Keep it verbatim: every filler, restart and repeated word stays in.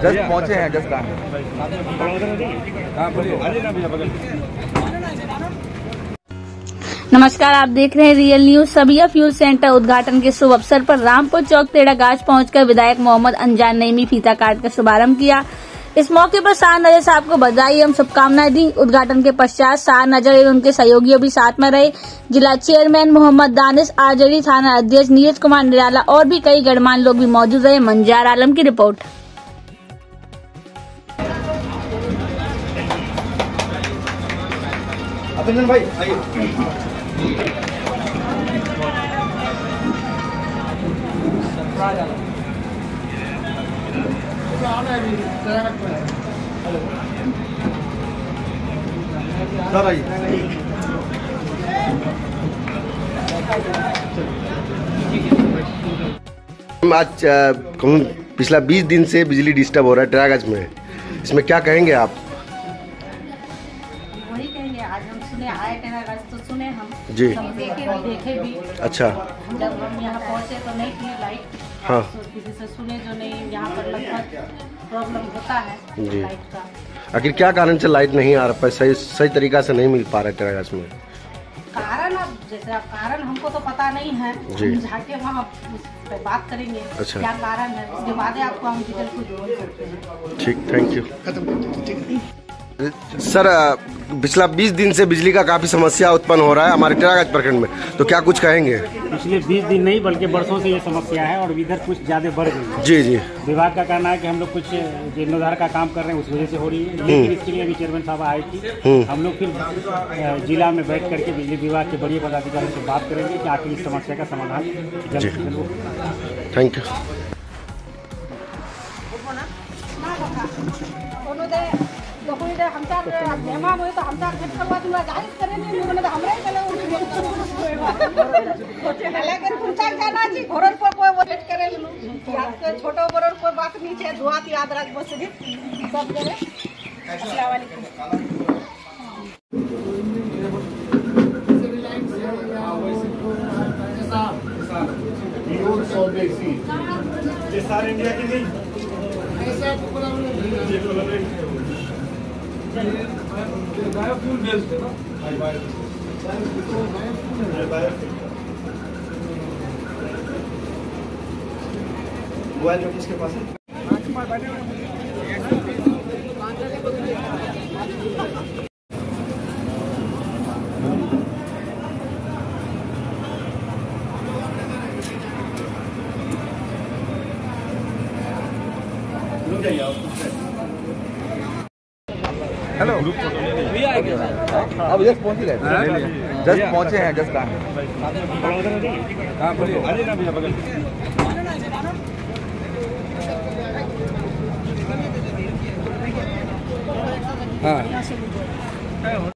Just पहुंचे हैं, just कहाँ नमस्कार, आप देख रहे हैं रियल न्यूज। सबिया फ्यूल सेंटर उद्घाटन के शुभ अवसर पर रामपुर चौक तेड़ागाछ पहुंचकर विधायक मोहम्मद अनजान नईमी फीता काट कर शुभारंभ किया। इस मौके पर शाह नजर साहब को बधाई एवं शुभकामनाएं दी। उद्घाटन के पश्चात शाह नजर एवं उनके सहयोगियों भी साथ में रहे। जिला चेयरमैन मोहम्मद दानिश आजरी, थाना अध्यक्ष नीरज कुमार निराला और भी कई गणमान्य लोग भी मौजूद रहे। मंजार आलम की रिपोर्ट। अभिनंदन भाई आइए। सर आइए। आज कहूँ पिछला बीस दिन से बिजली डिस्टर्ब हो रहा है तेड़ागाछ में, इसमें क्या कहेंगे आप? वही कहेंगे, आज हम सुने आए तेड़ागाछ तो सुने हम जी, देखे भी देखे भी। अच्छा, जब हम यहाँ पहुँचे तो नहीं थी लाइट। हाँ, तो किसी से सुने जो नहीं, यहाँ पर लगभग प्रॉब्लम होता है जी। लाइट का। आखिर क्या कारण से लाइट नहीं आ रहा है, सही सही तरीका से नहीं मिल पा रहा है तेड़ागाछ में? कारण अब जैसे अब कारण हमको तो पता नहीं है, जी। हम जाके वहाँ उस पे बात करेंगे। अच्छा। क्या कारण है उसके बाद ही आपको हम डिटेल कुछ बोल सकते हैं। ठीक, थैंक यू। सर, पिछला बीस दिन से बिजली का काफी समस्या उत्पन्न हो रहा है हमारे तेड़ागाछ प्रखंड में, तो क्या कुछ कहेंगे? पिछले बीस दिन नहीं बल्कि बरसों से ये समस्या है और इधर कुछ ज्यादा बढ़ गई है। जी जी। विभाग का कहना है कि हम लोग कुछ जीर्णोद्धार का काम कर रहे हैं, उस वजह से हो रही है। लेकिन इसके लिए अभी चेयरमैन साहब आए थी, हम लोग फिर जिला में बैठ करके बिजली विभाग के बड़े पदाधिकारी से बात करेंगे कि आखिर इस समस्या का समाधान जल्द से जल्द हो। Thank you. मेहमान हुए तो हमसे भेंट करवा दूंगा, जाहिर करेंगे उन्होंने तो हमरे चले लेकिन प्रचार करना चाहिए। घोरन पर कोई वो भेंट करे याद के छोटो बड़ो कोई बात नहीं है। दुआत याद रख बस सब करे। अस्सलाम वालेकुम। ये सारे इंडिया की नहीं बायोफ्यूल बेस्ड है ना। मोबाइल जो किसके पास है? हेलो, अब जस्ट पहुंच ही गए, जस्ट पहुंचे हैं, जस्ट कहाँ हैं? हाँ।